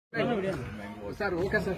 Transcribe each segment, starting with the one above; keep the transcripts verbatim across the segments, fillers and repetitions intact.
Sir okay sir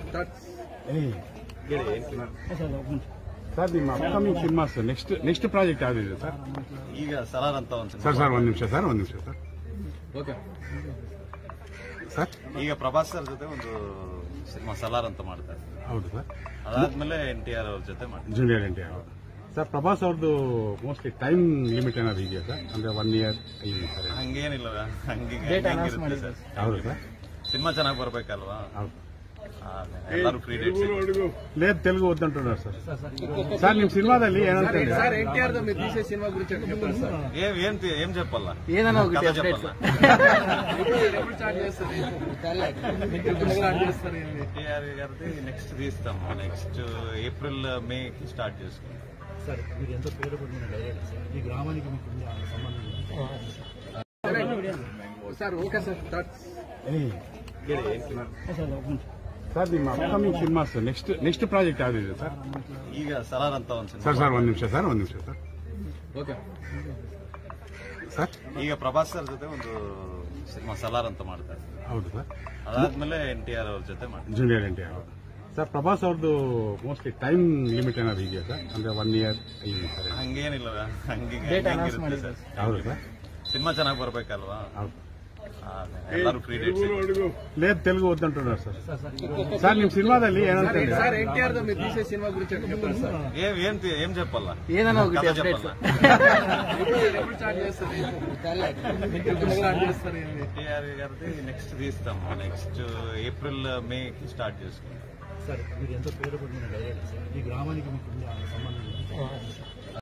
sir ನಿಮ್ಮ upcoming cinemas next next project ಯಾವ್ದಿದೆ sir? ಈಗ ಸಲಾರ್ ಅಂತ ಒಂದು ಸರ್ ಸರ್ ಒಂದ್ ನಿಮಿಷ ಸರ್ ಒಂದ್ ನಿಮಿಷ ಸರ್ ಓಕೆ ಸರ್ ಈಗ ಪ್ರಭಾಸ್ ಸರ್ ಜೊತೆ ಒಂದು ಸಿನಿಮಾ ಸಲಾರ್ ಅಂತ ಮಾಡ್ತಾರೆ. ಹೌದು ಸರ್. ಅದಾದ್ಮೇಲೆ ಎನ್ ಟಿ ಆರ್ ಅವ್ರ ಜೊತೆ ಮಾಡ್ತಾರೆ. Junior N T R sir. Prabhas ಅವ್ರದ್ದು ಮೋಸ್ಟ್ಲಿ ಟೈಮ್ ಲಿಮಿಟ್ ಏನಾದ್ರು ಇದೆಯಾ ಸರ್? ಅಂದ್ರೆ ಒನ್ ಇಯರ್ ಹಂಗೇನಿಲ್ಲ, ಹಂಗೆ ಇರುತ್ತೆ ಸರ್. ಹೌದು ಸರ್. ಸಿನಿಮಾ ಚೆನ್ನಾಗಿ ಬರ್ಬೇಕಲ್ವಾ? ಹೌದು. ಎಲ್ಲರೂ ಫ್ರೀ ಡೇಟ್ లేదు తెలుగు వద్దంటున్నారు సార్. సార్ ನಿಮ್ಮ సినిమాದಲ್ಲಿ ಏನಂತ సార్ ఎన్టీఆర్ మీరు తీసే సినిమా గురించి చెప్పండి సార్. ఏం ఏం ఏం చెప్పాల? ఏదైనా ఒకటి చెప్పాల. ఎప్పుడు స్టార్ట్ చేస్తారు? స్టార్ట్ చేస్తారు. ఎన్టీఆర్ గారిది నెక్స్ట్ తీస్తాం. నెక్స్ట్ ఏప్రిల్ మే కి స్టార్ట్ చేసుకుంటాం. సార్ మీరు ఎంతో పేరు పొందిన డైరెక్టర్ సార్. ఈ గ్రామానికి మీకు సంబంధం సార్ ఓకే సార్ ಸರ್ ನಿಮ್ಮ upcoming cinemas next next project ಯಾವ್ದಿದೆ ಸರ್? ಈಗ ಸಲಾರ್ ಅಂತ ಒಂದು ಸರ್ ಸರ್ ಒಂದ್ ನಿಮಿಷ ಸರ್ ಒಂದ್ ನಿಮಿಷ ಸರ್ ಓಕೆ ಸರ್. ಈಗ ಪ್ರಭಾಸ್ ಸರ್ ಜೊತೆ ಒಂದು ಸಿನಿಮಾ ಸಲಾರ್ ಅಂತ ಮಾಡ್ತಾರೆ. ಹೌದು ಸರ್. ಅದಾದ್ಮೇಲೆ ಎನ್ ಟಿ ಆರ್ ಅವ್ರ ಜೊತೆ ಮಾಡ್ತಾರೆ. Junior N T R sir. Prabhas ಅವ್ರದ್ದು ಮೋಸ್ಟ್ಲಿ ಟೈಮ್ ಲಿಮಿಟ್ ಏನಾದ್ರು ಇದೆಯಾ ಸರ್? ಅಂದ್ರೆ ಒನ್ ಇಯರ್ ಹಂಗೇನಿಲ್ಲ, ಹಂಗೆ ಇರುತ್ತೆ ಸರ್. ಹೌದು ಸರ್. ಸಿನಿಮಾ ಚೆನ್ನಾಗಿ ಬರ್ಬೇಕಲ್ವಾ? ಹೌದು. ಎಲ್ಲರೂ ಫ್ರೀ ಡೇಟ್ లేదు తెలుగు వద్దంటున్నారు సార్. సార్ ನಿಮ್ಮ సినిమాದಲ್ಲಿ ಏನಂತ సార్ ఎన్టీఆర్ మీరు తీసే సినిమా గురించి చెప్పండి సార్. ఏం ఏం ఏం చెప్పాల? ఏదైనా ఒకటి చెప్పాల. ఎప్పుడు స్టార్ట్ చేస్తారు? స్టార్ట్ చేస్తారు. ఎన్టీఆర్ గారిది నెక్స్ట్ తీస్తాం. నెక్స్ట్ ఏప్రిల్ మే కి స్టార్ట్ చేసుకుంటాం. సార్ మీరు ఎంతో పేరు పొందిన డైరెక్టర్ సార్. ఈ గ్రామానికి మీకు సంబంధం